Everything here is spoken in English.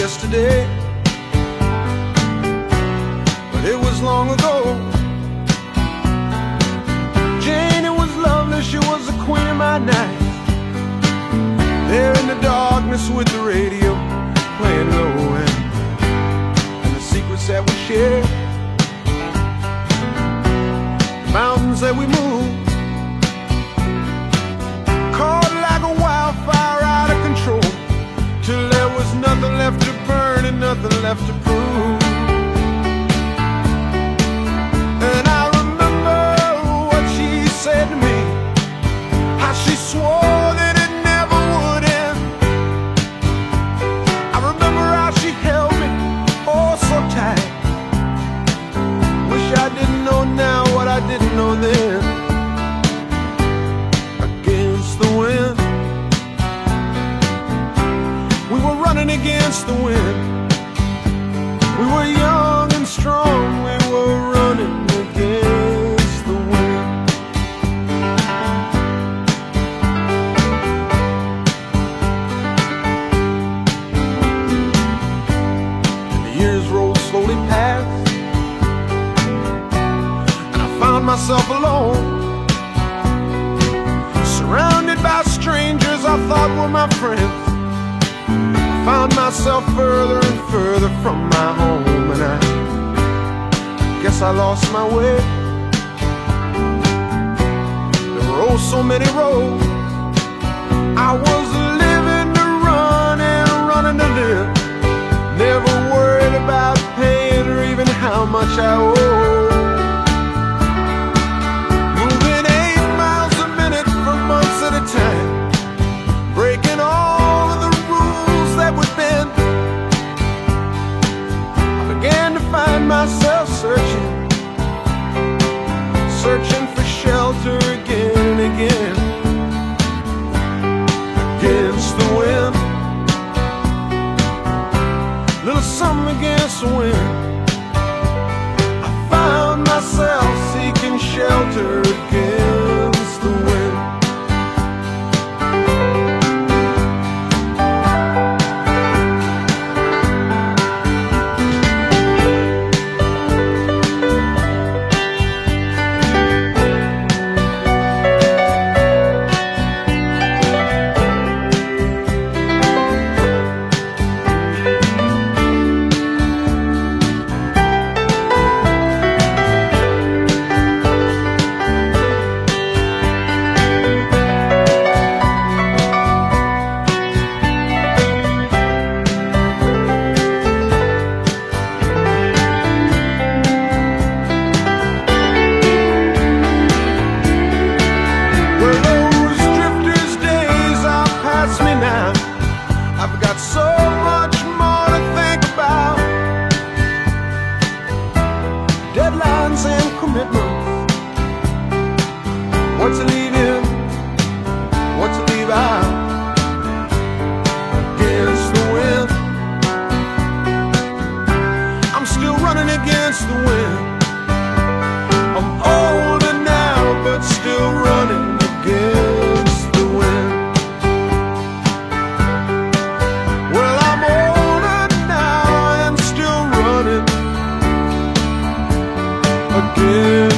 yesterday, but it was long ago. Jane, it was lovely, she was the queen of my night. There in the darkness with the radio playing low, and the secrets that we shared, the mountains that we moved, caught like a wildfire out of control, till there was nothing left to burn and nothing left to prove. And I remember what she said to me, how she swore that it never would end. I remember how she held me oh so tight. Wish I didn't know now what I didn't know then. Against the wind, we were running against the wind. We were young and strong, we were running against the wind. And the years rolled slowly past, and I found myself alone, surrounded by strangers I thought were my friends. Found myself further and further from my home, and I guess I lost my way. There were oh so many roads. I was living to run and running to live, never worried about paying or even how much I owe. Moving 8 miles a minute for months at a time, breaking all of the that would bend. I began to find myself searching for shelter again and again. Against the wind, little something against the wind. I found myself seeking shelter against the wind. Again.